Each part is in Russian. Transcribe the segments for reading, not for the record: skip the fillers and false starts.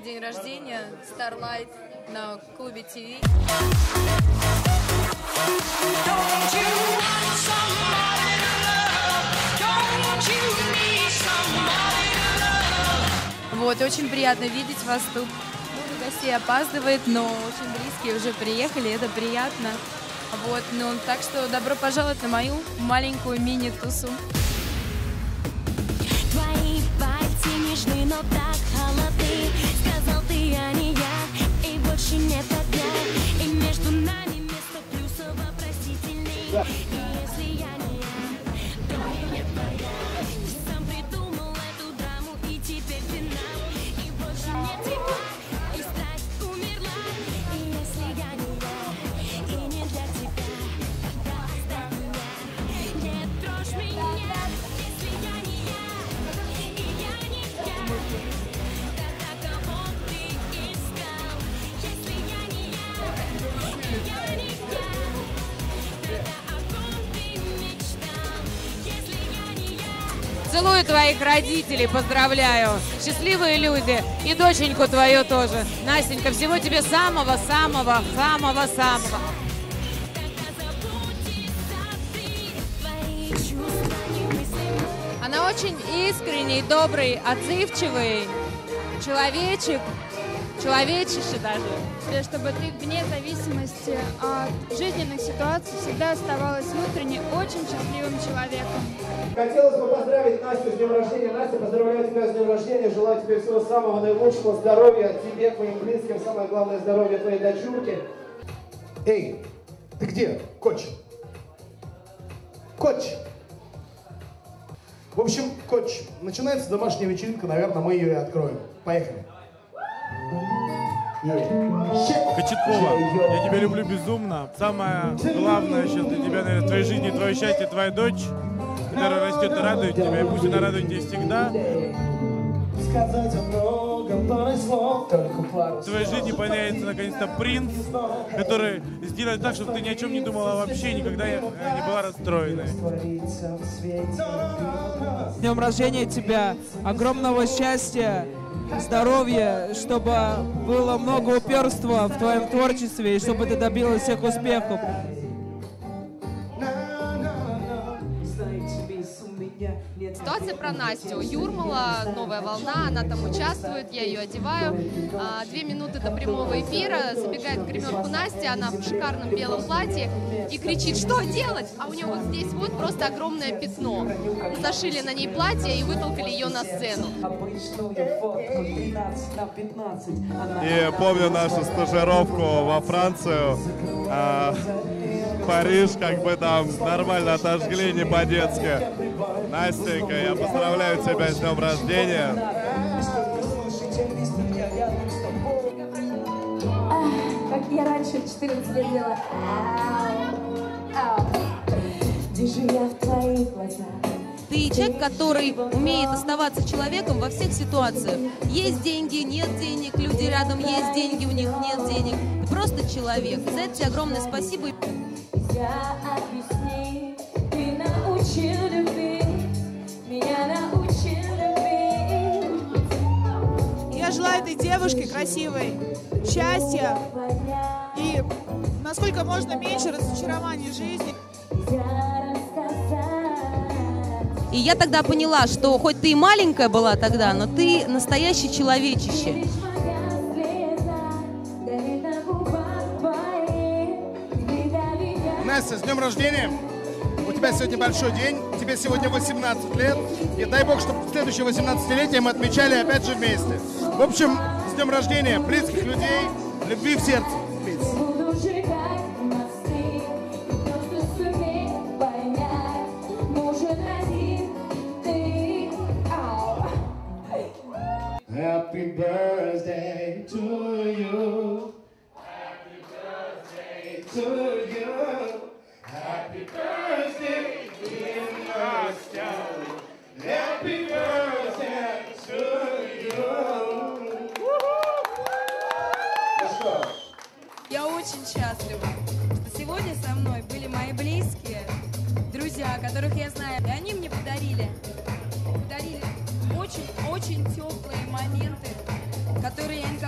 день рождения, Starlight на клубе ТВ. Вот, очень приятно видеть вас тут. Много гостей опаздывает, но очень близкие уже приехали, это приятно. Вот, ну, так что добро пожаловать на мою маленькую мини-тусу. Твои пальцы нежны, но так холодны. Сказал ты, а не я, и больше нет огня. И между нами место плюсов вопросительный. И если я не я, то и не твоя. Ты сам придумал эту драму, и теперь финал. И больше нет тепла, и страсть умерла. И если я не я, и не для тебя, тогда оставь меня. Не трожь меня, если я не я, и я не я. Тогда кого ты искал? Если я не я, и я не я. Тогда о ком ты мечтал? Если я не я. Целую твоих родителей, поздравляю. Счастливые люди. И доченьку твою тоже. Настенька, всего тебе самого-самого. Она очень искренний, добрый, отзывчивый человечек. Человечище даже. Чтобы ты вне зависимости от жизненных ситуаций всегда оставалась внутренне очень счастливым человеком. Хотелось бы поздравить Настю с днем рождения. Настя, поздравляю тебя с днем рождения. Желаю тебе всего самого наилучшего, здоровья тебе, твоим близким, самое главное здоровье твоей дочурки. Эй, ты где, Коч? Коч! В общем, Коч, начинается домашняя вечеринка, наверное, мы ее и откроем. Поехали. Кочеткова, я тебя люблю безумно. Самое главное сейчас для тебя, наверное, в твоей жизни, твое счастье, твоя дочь, которая растет и радует тебя, и пусть она радует тебя всегда. В твоей жизни появится наконец-то принц, который сделает так, чтобы ты ни о чем не думала вообще, никогда не была расстроенной. С днем рождения тебя, огромного счастья, здоровья, чтобы было много упорства в твоем творчестве и чтобы ты добилась всех успехов. Ситуация про Настю. Юрмала, новая волна, она там участвует, я ее одеваю. 2 минуты до прямого эфира, забегает в гримерку Настя, она в шикарном белом платье и кричит, что делать? А у нее вот здесь вот просто огромное пятно. Зашили на ней платье и вытолкали ее на сцену. И помню нашу стажировку во Францию. Париж, как бы там нормально отожгли, не по-детски. Настенька, я поздравляю тебя с днем рождения. Как я раньше в 14 лет делала. Где же я в твоих глазах? Ты человек, который умеет оставаться человеком во всех ситуациях. Есть деньги, нет денег, люди рядом есть деньги, у них нет денег. Ты просто человек. За это тебе огромное спасибо. Я объясни, ты научил любить, меня научил любить. Я желаю этой девушке красивой счастья и насколько можно меньше разочарований в жизни. И я тогда поняла, что хоть ты и маленькая была тогда, но ты настоящий человечище. Настя, с днем рождения! У тебя сегодня большой день, тебе сегодня 18 лет. И дай бог, чтобы в следующее 18-летие мы отмечали опять же вместе. В общем, с днем рождения, близких людей, любви в сердце. Happy birthday to you. Happy birthday to you. Happy birthday, dear Настя. Happy birthday to you. Ну что? Я очень счастлива, что сегодня со мной были мои близкие, друзья, которых я знаю. И они мне подарили очень-очень теплые моменты, которые я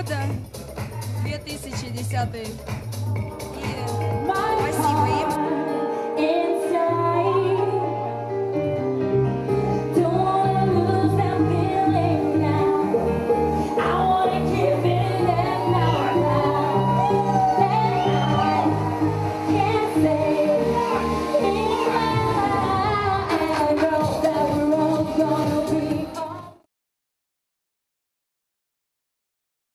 года, 2010. И спасибо им.